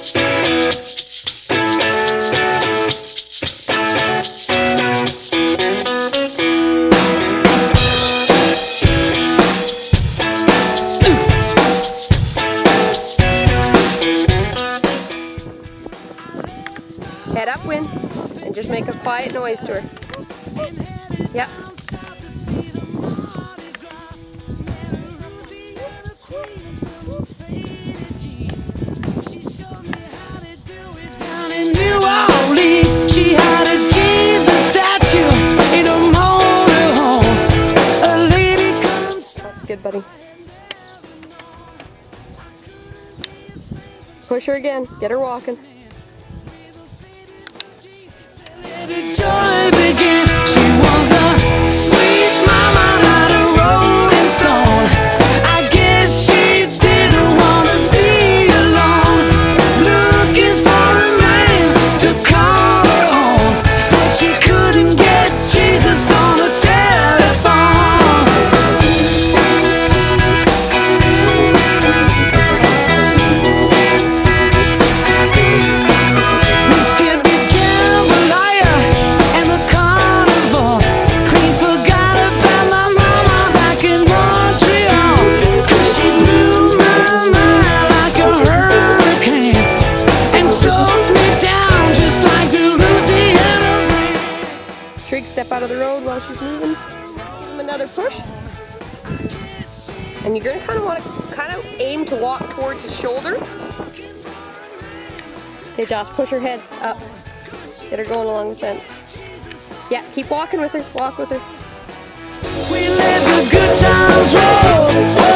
Head upwind and just make a quiet noise to her. Yep. She had a Jesus statue in a motorhome. A lady comes. That's good, buddy. Push her again. Get her walking. Joy began. She was a sweet mama, not a rolling stone. I guess she didn't want to be alone, looking for a man to call her home, but she couldn't get Jesus on the telephone. We skipped the jambalaya and the carnival. Clean forgot about my mama back in Montreal, 'cause she blew my mind like a hurricane and soaked me down just like the Louisiana rain. Trig, step out of the road while she's moving. Give him another push. And you're gonna want to aim to walk towards his shoulder. Okay, Josh, push her head up. Get her going along the fence. Yeah, keep walking with her. Walk with her. We let the good times roll.